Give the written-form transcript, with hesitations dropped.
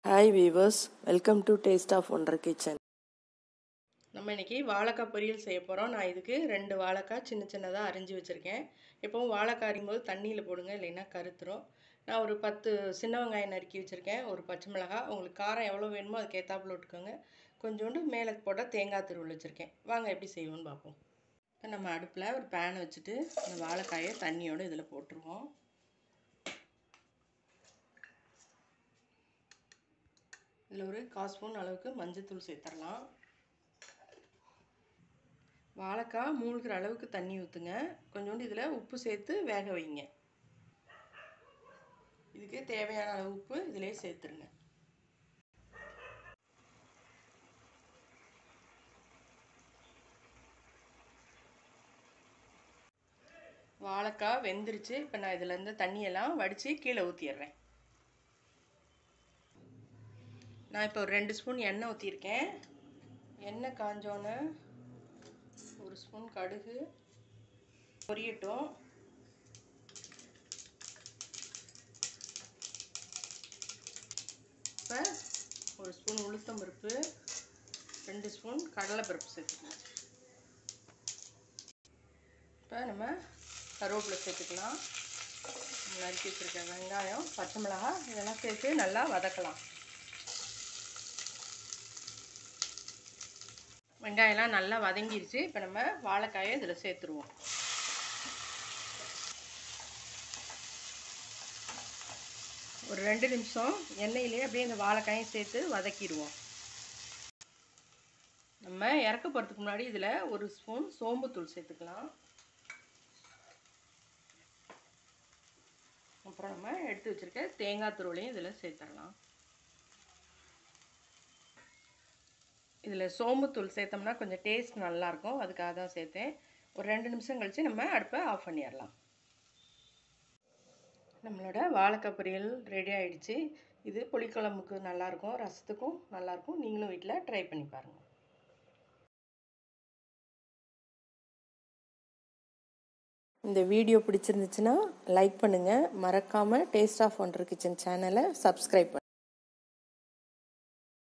Hi viewers, welcome to taste of wonder kitchen. நம்ம இன்றைக்கி வாழைக்காய் பொரியல் செய்ய போகிறோம். நான் இதுக்கு 2 வாழைக்காய் சின்ன சின்னதாக அரிஞ்சு வச்சுருக்கேன். எப்போவும் வாழைக்காய் அரியும் போது தண்ணியில் போடுங்க, இல்லைன்னா கருத்துரும். நான் ஒரு 10 சின்ன வெங்காயம் நறுக்கி வச்சுருக்கேன், ஒரு பச்சை மிளகாய். உங்களுக்கு காரம் எவ்வளோ வேணுமோ அதுக்கு ஏற்றாப்புல விட்டுக்கோங்க. கொஞ்சோண்டு மேலே போட்டால் தேங்காய் துருவல் வச்சுருக்கேன். வாங்க எப்படி செய்வோன்னு பார்ப்போம். இப்போ நம்ம அடுப்பில் ஒரு பேனை வச்சுட்டு இந்த வாழைக்காயை தண்ணியோடு இதில் போட்டுருவோம். இதில் ஒரு 1/4 ஸ்பூன் அளவுக்கு மஞ்சள்தூள் சேர்த்துடலாம். வாழைக்காய் மூழ்கிற அளவுக்கு தண்ணி ஊற்றுங்க. கொஞ்சோண்டு இதில் உப்பு சேர்த்து வேக வைங்க. இதுக்கு தேவையான அளவு உப்பு இதிலே சேர்த்துருங்க. வாழைக்காய் வெந்துருச்சு. இப்போ நான் இதில் இருந்து தண்ணியெல்லாம் வடித்து கீழே ஊற்றிடுறேன். நான் இப்போ ஒரு 2 ஸ்பூன் எண்ணெய் ஊற்றிருக்கேன். எண்ணெய் காஞ்சோன்னு 1 ஸ்பூன் கடுகு பொரியட்டும். இப்போ 1 ஸ்பூன் உளுத்தம் பருப்பு, 2 ஸ்பூன் கடலைப்பருப்பு சேர்த்துக்கலாம். இப்போ நம்ம கருவேப்பிலை சேர்த்துக்கலாம். நறுக்கி வச்சுருக்க வெங்காயம், பச்சை மிளகாய் இதெல்லாம் சேர்த்து நல்லா வதக்கலாம். வெங்காயம்லாம் நல்லா வதங்கிடுச்சு. இப்போ நம்ம வாழைக்காயை இதில் சேர்த்துருவோம். ஒரு 2 நிமிஷம் எண்ணெயிலே அப்படியே இந்த வாழைக்காயும் சேர்த்து வதக்கிடுவோம். நம்ம இறக்க போகிறதுக்கு முன்னாடி இதில் 1 ஸ்பூன் சோம்புத்தூள் சேர்த்துக்கலாம். அப்புறம் நம்ம எடுத்து வச்சுருக்க தேங்காய் துருவலையும் இதில் சேர்த்துடலாம். இதில் சோம்புத்தூள் சேர்த்தோம்னா கொஞ்சம் டேஸ்ட் நல்லாயிருக்கும், அதுக்காக தான் சேர்த்தேன். ஒரு 2 நிமிஷம் கழித்து நம்ம அடுப்பை ஆஃப் பண்ணிடலாம். நம்மளோட வாழைக்காய் பொரியல் ரெடி ஆகிடுச்சு. இது புளிக்குழம்புக்கு நல்லாயிருக்கும், ரசத்துக்கும் நல்லாயிருக்கும். நீங்களும் வீட்டில் ட்ரை பண்ணி பாருங்கள். இந்த வீடியோ பிடிச்சிருந்துச்சுன்னா லைக் பண்ணுங்கள். மறக்காமல் டேஸ்ட் ஆஃப் ஒண்டர் கிச்சன் சேனலை சப்ஸ்கிரைப் பண்ணுங்கள்.